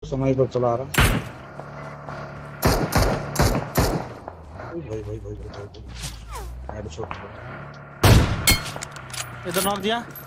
समय पर चला रहा। भाई हेडशॉट इधर नॉक दिया।